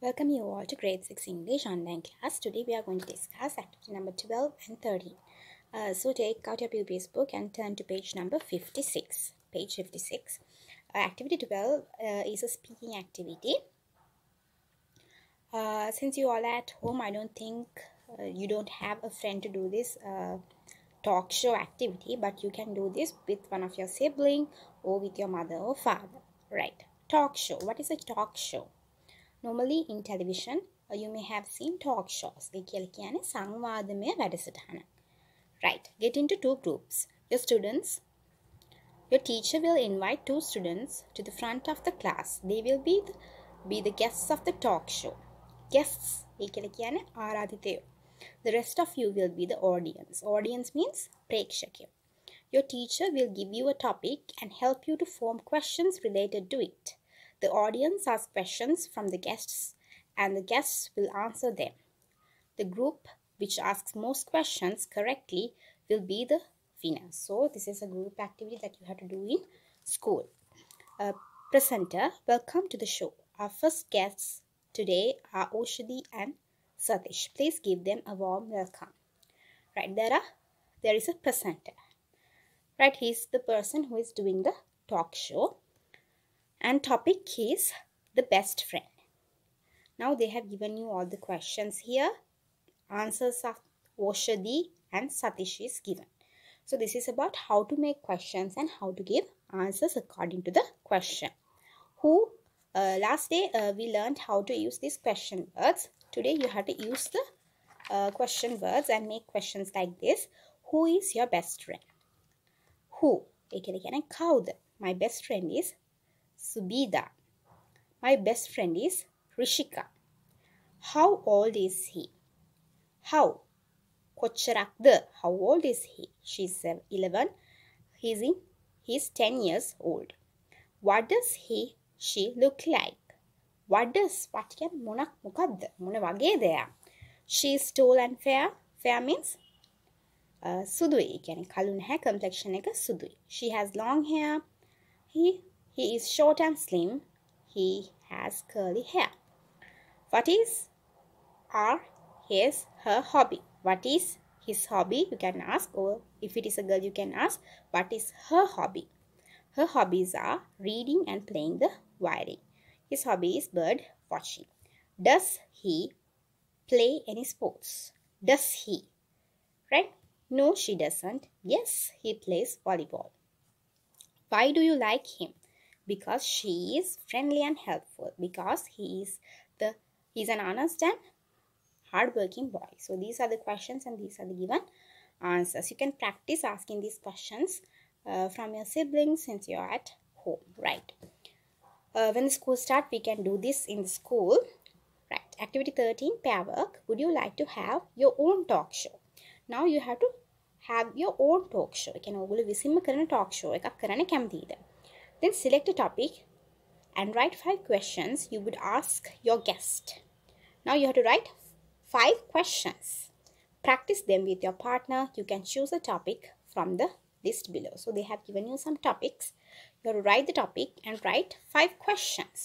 Welcome you all to Grade 6 English online class. Today we are going to discuss activity number 12 and 13. So take out your pupils book and turn to page number 56. Page 56. Activity 12 is a speaking activity. Since you all are at home, I don't think you don't have a friend to do this talk show activity, but you can do this with one of your sibling or with your mother or father. Right. Talk show. What is a talk show? Normally in television, you may have seen talk shows. ඒ කියලා කියන්නේ සංවාදමය වැඩසටහන. Right. Get into two groups. Your teacher will invite two students to the front of the class. They will be the guests of the talk show. Guests ඒ කියලා කියන්නේ ආරාධිතයෝ. The rest of you will be the audience. Audience means ප්‍රේක්ෂකයෝ. Your teacher will give you a topic and help you to form questions related to it. The audience asks questions from the guests and the guests will answer them. The group which asks most questions correctly will be the winner. So this is a group activity that you have to do in school. Presenter, welcome to the show. Our first guests today are Oshadi and Satish. Please give them a warm welcome. Right, there is a presenter. Right, he is the person who is doing the talk show. And topic is the best friend. Now they have given you all the questions here. Answers of Oshadi and Satish is given. So this is about how to make questions and how to give answers according to the question. Last day we learned how to use these question words. Today you have to use the question words and make questions like this. Who is your best friend? Who? My best friend is Subida. My best friend is Rishika. How old is he? How? Kocharakda. How old is he? She's 11. He's 10 years old. What does she look like? What can mona wage there? She is tall and fair. Fair means sudui. Kalun hair complexion එක sudui. She has long hair. He is short and slim. He has curly hair. What is her hobby? What is his hobby? You can ask, or if it is a girl, you can ask, what is her hobby? Her hobbies are reading and playing the violin. His hobby is bird watching. Does he play any sports? Does he? Right? No, she doesn't. Yes, he plays volleyball. Why do you like him? Because she is friendly and helpful. Because he's an honest and hardworking boy. So these are the questions and these are the given answers. You can practice asking these questions from your siblings since you're at home, right? When the school starts, we can do this in the school, right? Activity 13, pair work. Would you like to have your own talk show? Now you have to have your own talk show. You can ඔයගොල්ලෝ විසින්ම කරන talk show එකක් කරන්න කැමතිද? Then select a topic and write 5 questions you would ask your guest. Now you have to write 5 questions. Practice them with your partner. You can choose a topic from the list below. So they have given you some topics. You have to write the topic and write 5 questions.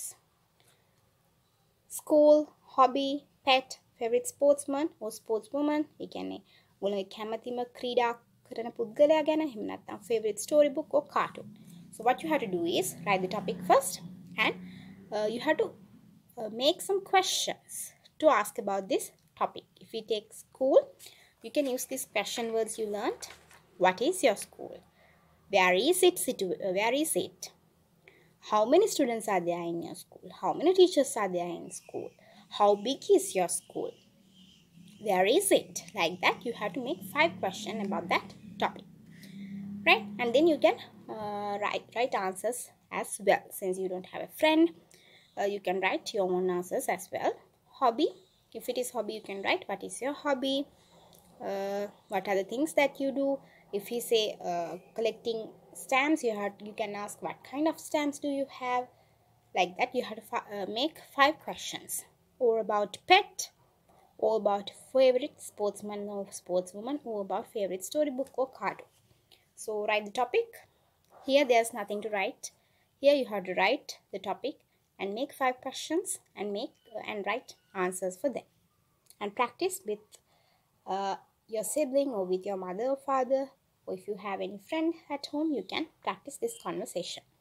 School, hobby, pet, favorite sportsman or sportswoman. You can කැමතිම ක්‍රීඩා කරන පුද්ගලයා ගැන, එහෙම නැත්නම් favorite storybook or cartoon. So what you have to do is write the topic first and you have to make some questions to ask about this topic. If you take school, you can use these question words you learned. What is your school? Where is it? How many students are there in your school? How many teachers are there in school? How big is your school? Where is it? Like that, you have to make 5 questions about that topic, right? And then you can write answers as well. Since you don't have a friend, you can write your own answers as well. Hobby, if it is hobby, you can write what is your hobby, what are the things that you do. If you say collecting stamps, you can ask what kind of stamps do you have. Like that, you have to make 5 questions. Or about pet, or about favorite sportsman or sportswoman, or about favorite storybook or cartoon. So write the topic. Here there's nothing to write. Here you have to write the topic and make 5 questions and write answers for them, and practice with your sibling or with your mother or father, or if you have any friend at home, you can practice this conversation.